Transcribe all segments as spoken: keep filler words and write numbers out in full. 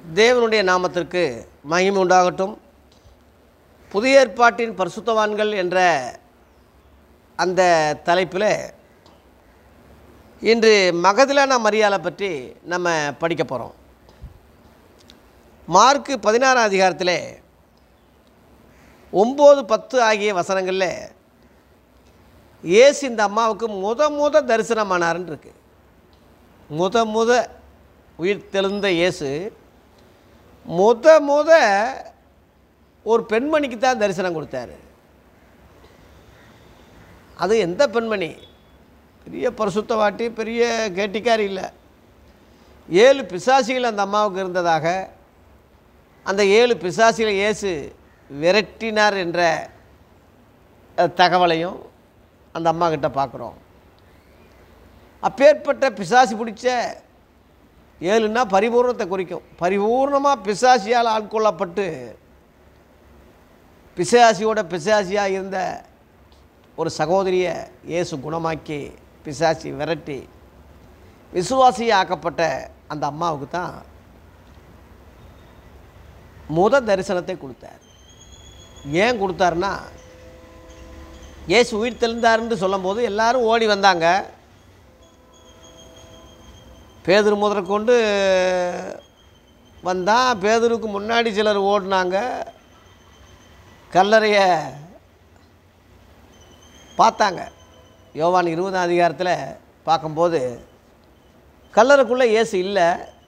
தேவனுடைய நாமத்திற்கு மகிமை உண்டாகட்டும். புதிய ஏற்பாட்டின் பரிசுத்தவான்கள் என்ற அந்த தலைப்பில் இன்று மகதலேனா மரியாளை பற்றி நம்ம படிக்க போகிறோம். மார்க்கு பதினாறாம் அதிகாரத்தில் ஒம்பது பத்து ஆகிய வசனங்களில் இயேசு இந்த அம்மாவுக்கு முத முத தரிசனமானார்ன்னு இருக்கு. முத முத உயிர் தெழுந்த இயேசு முத முத ஒரு பெண்மணிக்கு தான் தரிசனம் கொடுத்தாரு. அது எந்த பெண்மணி? பெரிய பரிசுத்தவாட்டி, பெரிய கேட்டிக்காரி இல்லை. ஏழு பிசாசிகள் அந்த அம்மாவுக்கு இருந்ததாக, அந்த ஏழு பிசாசிகளை இயேசு விரட்டினார் என்ற தகவலையும் அந்த அம்மா கிட்ட பார்க்குறோம். அப்பேற்பட்ட பிசாசி பிடிச்ச ஏழுன்னா பரிபூர்ணத்தை குறிக்கும். பரிபூர்ணமாக பிசாசியால் ஆட்கொள்ளப்பட்டு பிசாசியோட பிசாசியாக இருந்த ஒரு சகோதரியை இயேசு குணமாக்கி பிசாசி விரட்டி விசுவாசியாக ஆக்கப்பட்ட அந்த அம்மாவுக்கு தான் முத தரிசனத்தை கொடுத்தார். ஏன் கொடுத்தாருன்னா, இயேசு உயிர் தெழுந்தாருன்னு சொல்லும் போது எல்லாரும் ஓடி வந்தாங்க. பேதுரு முதற்கொண்டு வந்தான். பேதுருக்கு முன்னாடி சிலர் ஓடினாங்க. கல்லறையை பார்த்தாங்க. யோவான் இருபதாம் அதிகாரத்தில் பார்க்கும்போது கல்லறைக்குள்ளே இயேசு இல்லை.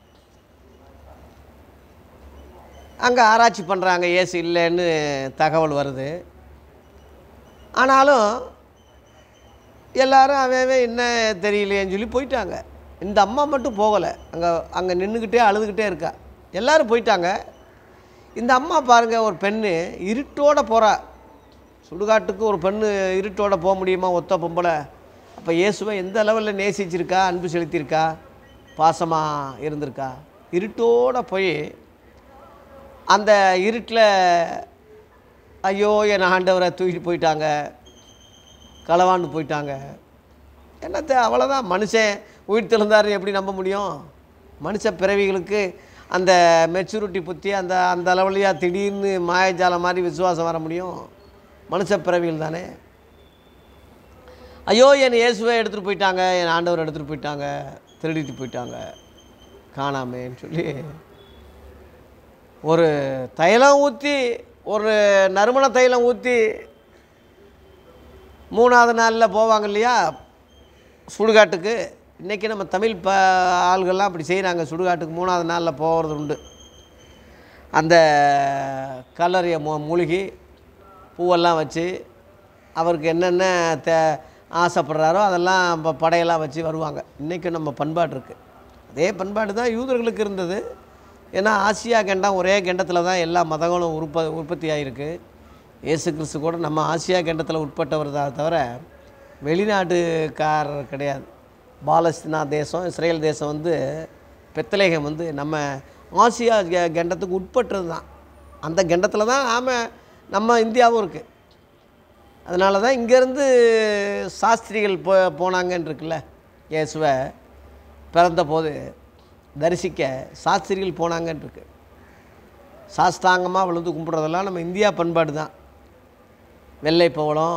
அங்கே ஆராய்ச்சி பண்ணுறாங்க, இயேசு இல்லைன்னு தகவல் வருது. ஆனாலும் எல்லோரும் அவன் என்ன தெரியலையேன்னு சொல்லி போயிட்டாங்க. இந்த அம்மா மட்டும் போகலை. அங்கே அங்கே நின்றுக்கிட்டே அழுதுகிட்டே இருக்கா. எல்லோரும் போயிட்டாங்க. இந்த அம்மா பாருங்கள், ஒரு பெண்ணு இருட்டோடு போகிறா. சுடுகாட்டுக்கு ஒரு பெண்ணு இருட்டோடு போக முடியுமா? ஒத்த பொம்பளை. அப்போ இயேசுவை எந்த லெவலில் நேசிச்சிருக்கா, அன்பு செலுத்தியிருக்கா, பாசமாக இருந்திருக்கா. இருட்டோடு போய் அந்த இருட்டில் ஐயோ என் ஆண்டவரை தூக்கிட்டு போயிட்டாங்க, களவாண்டு போயிட்டாங்க. என்னத்தை அவ்வளோதான். மனுஷன் உயிர் தெழுந்தாருன்னு எப்படி நம்ப முடியும்? மனுஷ பிறவிகளுக்கு அந்த மெச்சூரிட்டி புத்தி அந்த அந்த அளவுலையா திடீர்னு மாயஜாலம் மாதிரி விசுவாசம் வர முடியும்? மனுஷ பிறவிகள் தானே. ஐயோ என் இயேசுவை எடுத்துகிட்டு போயிட்டாங்க, என் ஆண்டவர் எடுத்துகிட்டு போயிட்டாங்க, திருடிட்டு போயிட்டாங்க, காணாமேன்னு சொல்லி ஒரு தைலம் ஊற்றி, ஒரு நறுமண தைலம் ஊற்றி மூணாவது நாளில் போவாங்க இல்லையா சுடுகாட்டுக்கு. இன்றைக்கி நம்ம தமிழ் ப ஆள்கள்லாம் அப்படி செய்கிறாங்க. சுடுகாட்டுக்கு மூணாவது நாளில் போகிறது உண்டு. அந்த கல்லறையை மூ மூழ்கி பூவெல்லாம் வச்சு அவருக்கு என்னென்ன தே ஆசைப்படுறாரோ அதெல்லாம் இப்போ படையெல்லாம் வச்சு வருவாங்க. இன்றைக்கும் நம்ம பண்பாடு இருக்குது. அதே பண்பாடு தான் யூதர்களுக்கு இருந்தது. ஏன்னா ஆசியா கண்டம் ஒரே கண்டத்தில் தான் எல்லா மதங்களும் உற்ப உற்பத்தி ஆகிருக்கு. இயேசு கிறிஸ்து கூட நம்ம ஆசியா கண்டத்தில் உட்பட்டவர் தான் தவிர வெளிநாட்டுக்காரர் கிடையாது. பாலஸ்தீனா தேசம், இஸ்ரேல் தேசம் வந்து பெத்லகேம் வந்து நம்ம ஆசியா கண்டத்துக்கு உட்பட்டது தான். அந்த கண்டத்தில் தான் ஆமாம் நம்ம இந்தியாவும் இருக்குது. அதனால தான் இங்கேருந்து சாஸ்திரிகள் போ போனாங்கன்னு இருக்குல்ல. இயேசுவை பிறந்த போது தரிசிக்க சாஸ்திரிகள் போனாங்கன்னு இருக்கு. சாஸ்தாங்கமாக விழுந்து கும்பிட்றதெல்லாம் நம்ம இந்தியா பண்பாடு தான். வெள்ளை பவளம்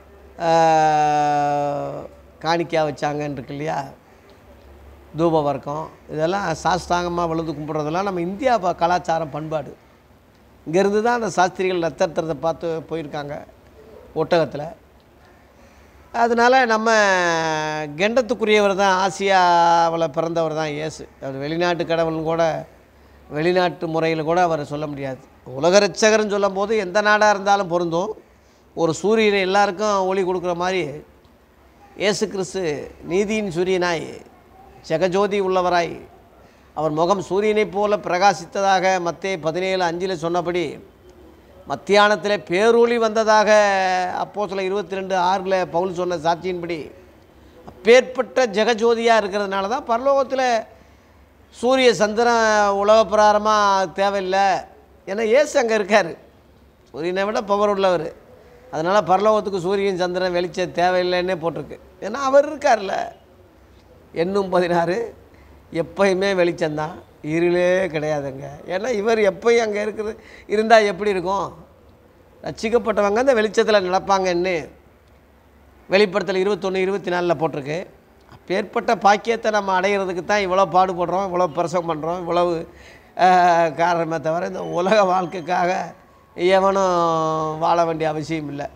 காணிக்கையாக வச்சாங்கன்னு இருக்கு இல்லையா, தூப வர்க்கம், இதெல்லாம் சாஸ்தாங்கமாக விழுந்து கும்பிட்றதெல்லாம் நம்ம இந்தியா கலாச்சாரம் பண்பாடு. இங்கேருந்து தான் அந்த சாஸ்திரிகள் நட்சத்திரத்தை பார்த்து போயிருக்காங்க ஒட்டகத்தில். அதனால் நம்ம கண்டத்துக்குரியவர் தான், ஆசியாவில் பிறந்தவர் தான் இயேசு. அவர் வெளிநாட்டு கடவுள்னு கூட, வெளிநாட்டு முறையில் கூட அவரை சொல்ல முடியாது. உலக ரட்சகர்னு சொல்லும் போது எந்த நாடாக இருந்தாலும் பொருந்தும். ஒரு சூரியனை எல்லாருக்கும் ஒளி கொடுக்குற மாதிரி இயேசு கிறிஸ்து நீதியின் சூரியனாய் ஜெகஜோதி உள்ளவராய் அவர் முகம் சூரியனை போல பிரகாசித்ததாக மத்தேயு பதினேழு அஞ்சில் சொன்னபடி மத்தியானத்தில் பேரொளி வந்ததாக அப்போஸ்தலர் இருபத்தி ரெண்டு ஆறில் பவுல் சொன்ன சாட்சியின்படி அப்பேற்பட்ட ஜெகஜோதியாக இருக்கிறதுனால தான் பரலோகத்தில் சூரிய சந்திரன் உலக பிரகாரமாக தேவையில்லை. ஏன்னா இயேசு அங்கே இருக்கார், சூரியனை விட பவர் உள்ளவர். அதனால் பரலோகத்துக்கு சூரியன் சந்திரன் வெளிச்சம் தேவையில்லைன்னே போட்டிருக்கு. ஏன்னா அவர் இருக்கார்ல. எண்ணும் பதினாறு எப்பயுமே வெளிச்சம்தான். இருளே கிடையாதுங்க. ஏன்னா இவர் எப்போயும் அங்கே இருக்கிறது இருந்தால் எப்படி இருக்கும்? ரட்சிக்கப்பட்டவங்க அந்த வெளிச்சத்தில் நடப்பாங்கன்னு வெளிப்படுத்தல் இருபத்தொன்று இருபத்தி நாலில் போட்டிருக்கு. அப்பேற்பட்ட பாக்கியத்தை நம்ம அடைகிறதுக்கு தான் இவ்வளோ பாடுபடுறோம், இவ்வளோ பிரசவம் பண்ணுறோம், இவ்வளவு காரணமே தவிர இந்த உலக வாழ்க்கைக்காக எவனும் வாழ வேண்டிய அவசியம் இல்லை.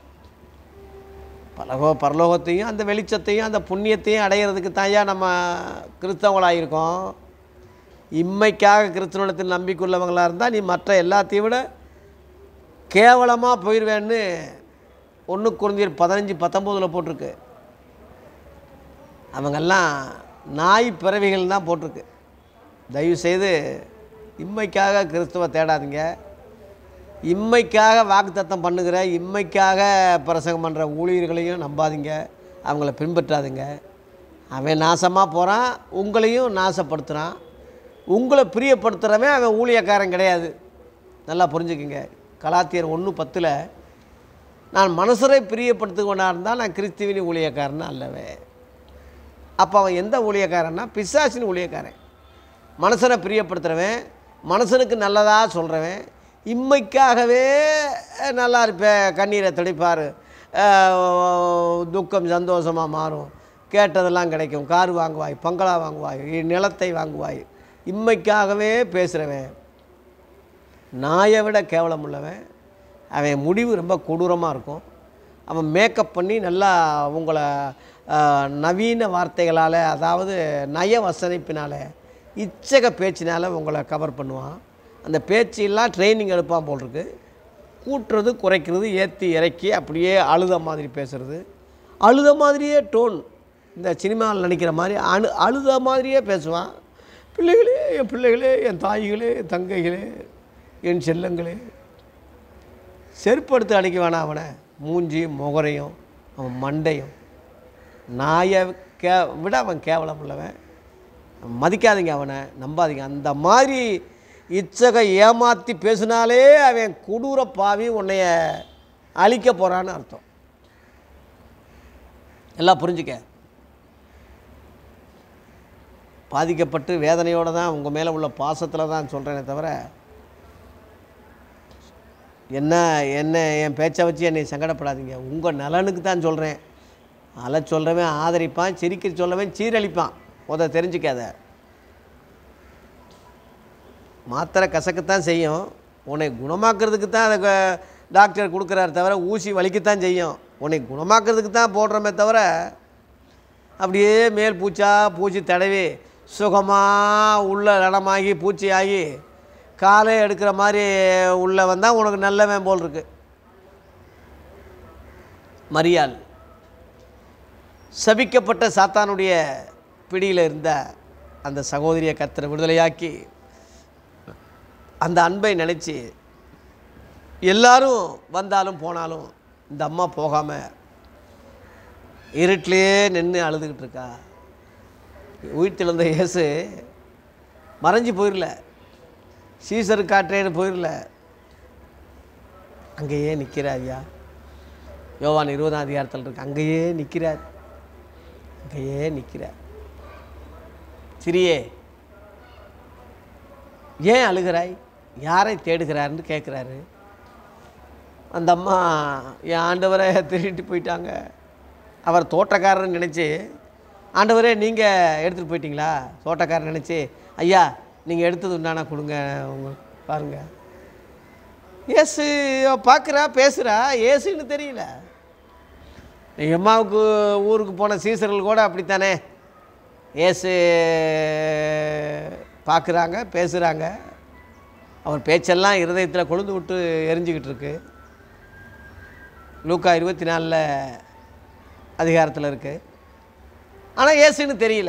பரலோ பரலோகத்தையும் அந்த வெளிச்சத்தையும் அந்த புண்ணியத்தையும் அடைகிறதுக்கு தாயா நம்ம கிறிஸ்தவங்களாக இம்மைக்காக கிறிஸ்தவத்தில் நம்பிக்கையுள்ளவங்களாக இருந்தால் நீ மற்ற எல்லாத்தையும் விட கேவலமாக போயிடுவேன்னு ஒன்று குறைஞ்சர் பதினஞ்சு பத்தொம்போதில் போட்டிருக்கு. அவங்கெல்லாம் நாய் பிறவிகள் தான் போட்டிருக்கு. தயவுசெய்து இம்மைக்காக கிறிஸ்துவ தேடாதீங்க. இம்மைக்காக வாக்குத்தத்தம் பண்ணுகிற இம்மைக்காக பிரசங்கம் பண்ணுற ஊழியர்களையும் நம்பாதீங்க, அவங்கள பின்பற்றாதுங்க. அவன் நாசமாக போகிறான், உங்களையும் நாசப்படுத்துகிறான். உங்களை பிரியப்படுத்துகிறவன் அவன் ஊழியக்காரன் கிடையாது. நல்லா புரிஞ்சுக்குங்க. கலாத்தியர் ஒன்று பத்தில் நான் மனுஷரை பிரியப்படுத்து கொண்டா இருந்தால் நான் கிறிஸ்துவின் ஊழியக்காரன் அல்லவே. அப்போ அவன் எந்த ஊழியக்காரன்னா பிசாசின் ஊழியக்காரன். மனுஷனை பிரியப்படுத்துகிறவன், மனுஷனுக்கு நல்லதாக சொல்கிறவன், இம்மைக்காகவே நல்லா இருப்பேன், கண்ணீரை துடைப்பார், துக்கம் சந்தோஷமாக மாறும், கேட்டதெல்லாம் கிடைக்கும், கார் வாங்குவாய், பங்களா வாங்குவாய், நிலத்தை வாங்குவாய், இம்மைக்காகவே பேசுகிறவன் நாயை விட கேவலம் உள்ளவன். அவன் முடிவு ரொம்ப கொடூரமாக இருக்கும். அவன் மேக்கப் பண்ணி நல்லா உங்களை நவீன வார்த்தைகளால், அதாவது நய வசனிப்பினால், இச்சக பேச்சினால் உங்களை கவர் பண்ணுவான். அந்த பேச்செல்லாம் ட்ரைனிங் எடுப்பான் போல் இருக்கு. கூட்டுறது குறைக்கிறது, ஏற்றி இறக்கி அப்படியே அழுத மாதிரி பேசுகிறது, அழுத மாதிரியே டோன், இந்த சினிமாவில் நினைக்கிற மாதிரி அழு அழுத மாதிரியே பேசுவான். பிள்ளைகளே, என் பிள்ளைகளே, என் தாய்களே, என் தங்கைகளே, என் செல்லங்களே, செருப்படுத்து அடிக்க வேணாம் அவனை. மூஞ்சி முகரையும் அவன் மண்டையும் நாயை கே விட அவன் கேவலம் உள்ளவன். மதிக்காதீங்க, அவனை நம்பாதீங்க. அந்த மாதிரி இச்சக ஏமாற்றி பேசினாலே அவன் கொடூர பாவி, உன்னைய அழிக்க போகிறான்னு அர்த்தம். எல்லாம் புரிஞ்சுக்க. பாதிக்கப்பட்டு வேதனையோடு தான் உங்கள் மேலே உள்ள பாசத்தில் தான் சொல்கிறேனே தவிர, என்ன என்ன என் பேச்சை வச்சு என்னை சங்கடப்படாதீங்க. உங்கள் நலனுக்கு தான் சொல்கிறேன். அலை சொல்கிறவன் ஆதரிப்பான், சிரிக்க சொல்கிறவன் சீரழிப்பான். முத தெரிஞ்சுக்காத. மாத்திரை கசக்கத்தான் செய்யும், உன்னை குணமாக்குறதுக்கு தான் அதை டாக்டர் கொடுக்குறாரு தவிர ஊசி வலிக்கத்தான் செய்யும். உன்னை குணமாக்குறதுக்கு தான் போடுறோமே தவிர அப்படியே மேல் பூச்சா பூச்சி தடவி சுகமாக உள்ள இடமாகி பூச்சி ஆகி காலை எடுக்கிற மாதிரி உள்ளே வந்தால் உனக்கு நல்லவன் போல் இருக்கு. மரியாள் சபிக்கப்பட்ட சாத்தானுடைய பிடியில் இருந்த அந்த சகோதரியை கர்த்தர் விடுதலையாக்கி அந்த அன்பை நினச்சி எல்லாரும் வந்தாலும் போனாலும் இந்த அம்மா போகாமல் இருட்டிலே நின்று அழுதுகிட்டு இருக்கா. உயிர்த்தெழுந்த இயேசு மறைஞ்சி போயிடல, சீசரு காற்றேன்னு போயிடல, அங்கேயே நிற்கிறார். ஐயா யோவான் இருபதாம் அதிகாரத்தில் இருக்கு, அங்கேயே நிற்கிறார், அங்கேயே நிற்கிறார். சிறியே, ஏன் அழுகிறாய், யாரை தேடுகிறாருன்னு கேட்குறாரு. அந்த அம்மா, என் ஆண்டவரை திருட்டு போயிட்டாங்க, அவர் தோட்டக்காரன்னு நினச்சி, ஆண்டவரே நீங்கள் எடுத்துகிட்டு போயிட்டீங்களா, தோட்டக்காரன் நினச்சி, ஐயா நீங்கள் எடுத்தது உண்டானா கொடுங்க உங்க பாருங்கள். ஏசு பார்க்குறா, பேசுகிறா, ஏசுன்னு தெரியல. எங்கள் அம்மாவுக்கு ஊருக்கு போன சீசர்கள் கூட அப்படித்தானே, ஏசு பார்க்குறாங்க, பேசுகிறாங்க, அவர் பேச்செல்லாம் இருதயத்தில் கொழுந்து விட்டு எரிஞ்சிக்கிட்டு இருக்கு. லூக்கா இருபத்தி நாலில் அதிகாரத்தில் இருக்குது. ஆனால் ஏசுன்னு தெரியல.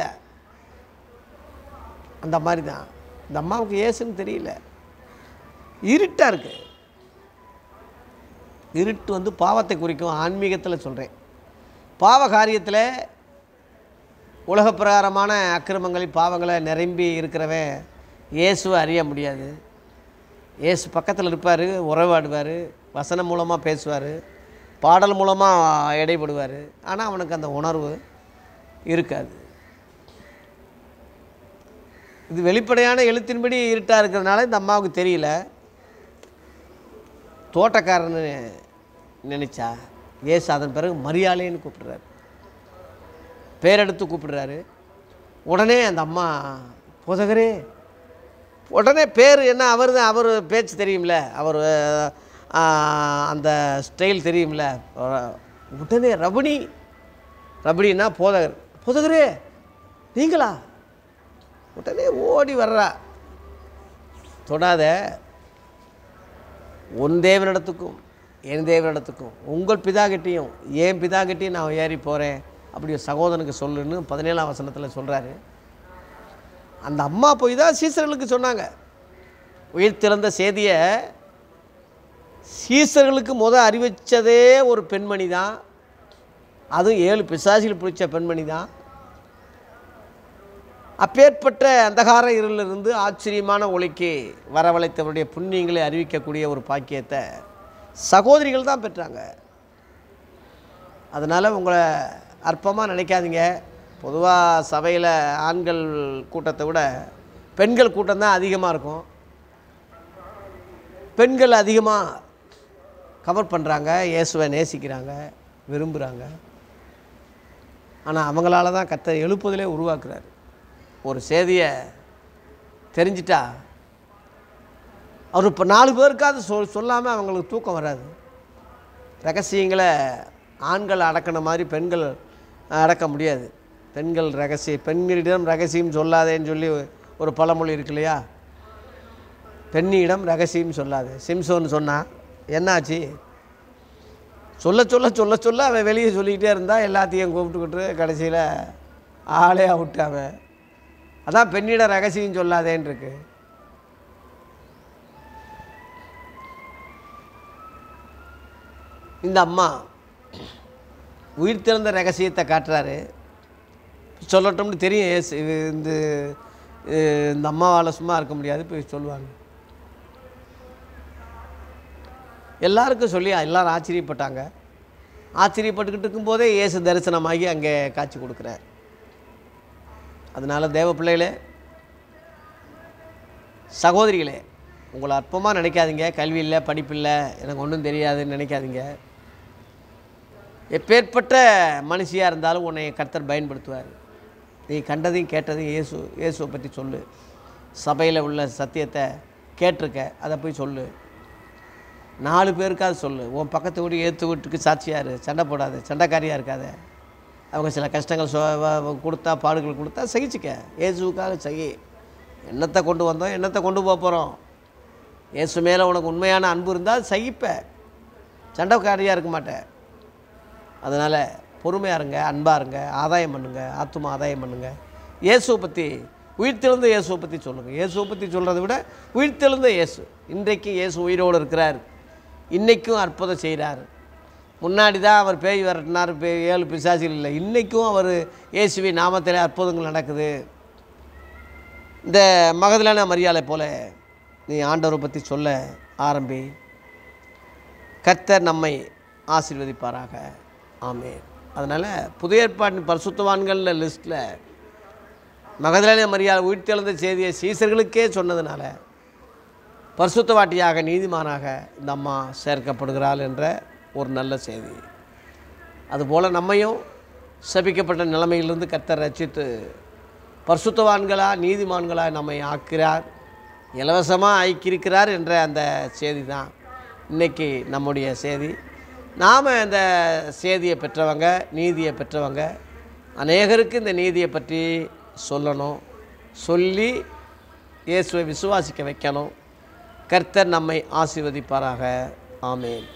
அந்த மாதிரி தான் இந்த அம்மாவுக்கு ஏசுன்னு தெரியல, இருட்டாக இருக்குது. இருட்டு வந்து பாவத்தை குறிக்கும். ஆன்மீகத்தில் சொல்கிறேன். பாவ காரியத்தில் உலக பிரகாரமான அக்கிரமங்களில் பாவங்களை நிரம்பி இருக்கிறவன் இயேசுவை அறிய முடியாது. இயேசு பக்கத்தில் இருப்பார், உறவாடுவார், வசனம் மூலமாக பேசுவார், பாடல் மூலமாக இடைப்படுவார். ஆனால் அவனுக்கு அந்த உணர்வு இருக்காது. இது வெளிப்படையான எழுத்தின்படி இருட்டாக இருக்கிறதுனால இந்த அம்மாவுக்கு தெரியல. தோட்டக்காரன்னு நினச்சா இயேசு அதன் பிறகு மரியாளேன்னு கூப்பிடுறாரு, பேரெடுத்து கூப்பிடுறாரு. உடனே அந்த அம்மா போதகரே, உடனே பேர் என்ன அவர் தான், அவர் பேச்சு தெரியும்ல, அவர் அந்த ஸ்டைல் தெரியும்ல. உடனே ரபுனி, ரபுனின்னா போதகர், போதகரே நீங்களா? உடனே ஓடி வர்றா. தொடாத, உன் தேவனிடத்துக்கும் என் தேவனிடத்துக்கும் உங்கள் பிதா கிட்டேயும் என் பிதா கிட்டேயும் நான் ஏறி போகிறேன் அப்படி சகோதரனுக்கு சொல்லுன்னு பதினேழாம் வசனத்தில் சொல்கிறாரு. அந்த அம்மா போய் தான் சீசர்களுக்கு சொன்னாங்க. உயிர்த்தெழுந்த செய்தியை சீசர்களுக்கு முத அறிவித்ததே ஒரு பெண்மணி தான், அதுவும் ஏழு பிசாசில் பிடிச்ச பெண்மணி தான். அப்பேற்பட்ட அந்தகார இருளிலிருந்து ஆச்சரியமான ஒளிக்கு வரவழைத்தவருடைய புண்ணியங்களை அறிவிக்கக்கூடிய ஒரு பாக்கியத்தை சகோதரிகள் தான் பெற்றாங்க. அதனால் உங்களை அற்பமாக நினைக்காதீங்க. பொதுவாக சபையில் ஆண்கள் கூட்டத்தை விட பெண்கள் கூட்டம் தான் அதிகமாக இருக்கும். பெண்கள் அதிகமாக கவர் பண்ணுறாங்க, இயேசுவை நேசிக்கிறாங்க, விரும்புகிறாங்க. ஆனால் அவங்களால தான் கர்த்தர் எழுப்புதலே உருவாக்குறாரு. ஒரு செய்தியை தெரிஞ்சிட்டா அவர் இப்போ நாலு பேருக்காவது சொல் சொல்லாமல் அவங்களுக்கு தூக்கம் வராது. ரகசியங்களை ஆண்கள் அடக்கின மாதிரி பெண்கள் அடக்க முடியாது. பெண்கள் ரகசிய பெண்களிடம் ரகசியம் சொல்லாதேன்னு சொல்லி ஒரு பழமொழி இருக்கு இல்லையா? பெண்ணிடம் ரகசியம் சொல்லாது. சிம்சோன்னு சொன்னான், என்னாச்சு? சொல்ல சொல்ல சொல்ல சொல்ல அவன் வெளியே சொல்லிக்கிட்டே இருந்தால் எல்லாத்தையும் கூப்பிட்டுக்கிட்டு கடைசியில் ஆளே அவுட்டு அவன். அதான் பெண்ணிடம் ரகசியம் சொல்லாதேன்னு இருக்கு. இந்த அம்மா உயிர் திறந்த ரகசியத்தை காட்டுறாரு. சொல்லட்டோம்னு தெரியும் ஏசு இந்த இந்த அம்மாவால் சும்மா இருக்க முடியாது, போய் சொல்லுவாங்க. எல்லாருக்கும் சொல்லி எல்லாரும் ஆச்சரியப்பட்டாங்க. ஆச்சரியப்பட்டுக்கிட்டு இருக்கும்போதே இயேசு தரிசனமாகி அங்கே காட்சி கொடுக்குறார். அதனால் தேவ பிள்ளைகளே, சகோதரிகளே, உங்களை அற்பமாக நினைக்காதீங்க. கல்வி இல்லை, படிப்பில்லை, எனக்கு ஒன்றும் தெரியாதுன்னு நினைக்காதீங்க. எப்பேற்பட்ட மனுஷியாக இருந்தாலும் உன்னை கர்த்தர் பயன்படுத்துவார். நீ கண்டதையும் கேட்டதையும் இயேசு இயேசுவை பற்றி சொல்லு. சபையில் உள்ள சத்தியத்தை கேட்டிருக்க, அதை போய் சொல்லு. நாலு பேருக்காவது சொல்லு. உன் பக்கத்து வீடு ஏற்று வீட்டுக்கு சாட்சியாரு. சண்டை போடாது, சண்டைக்காரியாக இருக்காத. அவங்க சில கஷ்டங்கள் சொ கொடுத்தா பாடுகள் கொடுத்தா சகிச்சுக்க. இயேசுக்காக செய்ய. என்னத்தை கொண்டு வந்தோம், என்னத்தை கொண்டு போக போகிறோம்? இயேசு மேலே உனக்கு உண்மையான அன்பு இருந்தால் சகிப்ப, சண்டைக்காரியாக இருக்க மாட்டேன். அதனால் பொறுமையாக இருங்க, அன்பாக இருங்க, ஆதாயம் பண்ணுங்கள், ஆத்துமா ஆதாயம் பண்ணுங்கள். இயேசுவை பற்றி, உயிர்த்தெழுந்த இயேசுவை பற்றி சொல்லுங்கள். இயேசுவை பற்றி சொல்கிறத விட உயிர்த்தெழுந்த இயேசு. இன்றைக்கு இயேசு உயிரோடு இருக்கிறார், இன்றைக்கும் அற்புதம் செய்கிறார். முன்னாடி தான் அவர் பேய் வரட்டினார், பே ஏழு பிசாசிகள் இல்லை. இன்றைக்கும் அவர் இயேசுவி நாமத்திலே அற்புதங்கள் நடக்குது. இந்த மகதலேனா மரியாளை போல் நீ ஆண்டவரை பற்றி சொல்ல ஆரம்பி. கர்த்தர் நம்மை ஆசீர்வதிப்பாராக. ஆமென். அதனால் புதிய ஏற்பாட்டின் பரிசுத்தவான்கள் லிஸ்ட்டில் மகதலேனா மரியாளை உயிர்த்தெழுந்த செய்தியை சீசர்களுக்கே சொன்னதுனால பரிசுத்தவாட்டியாக, நீதிமானாக இந்த அம்மா சேர்க்கப்படுகிறாள் என்ற ஒரு நல்ல செய்தி. அதுபோல் நம்மையும் சபிக்கப்பட்ட நிலைமையிலிருந்து கர்த்தர் ரட்சித்து பரிசுத்தவான்களாக, நீதிமான்களாக நம்மை ஆக்கிறார், இலவசமாக ஆக்கியிருக்கிறார் என்ற அந்த செய்தி தான் இன்றைக்கி நம்முடைய செய்தி. நாம் இந்த செய்தியை பெற்றவங்க, நீதியை பெற்றவங்க, அநேகருக்கு இந்த நீதியை பற்றி சொல்லணும், சொல்லி இயேசுவை விசுவாசிக்க வைக்கணும். கர்த்தர் நம்மை ஆசீர்வதிப்பாராக. ஆமென்.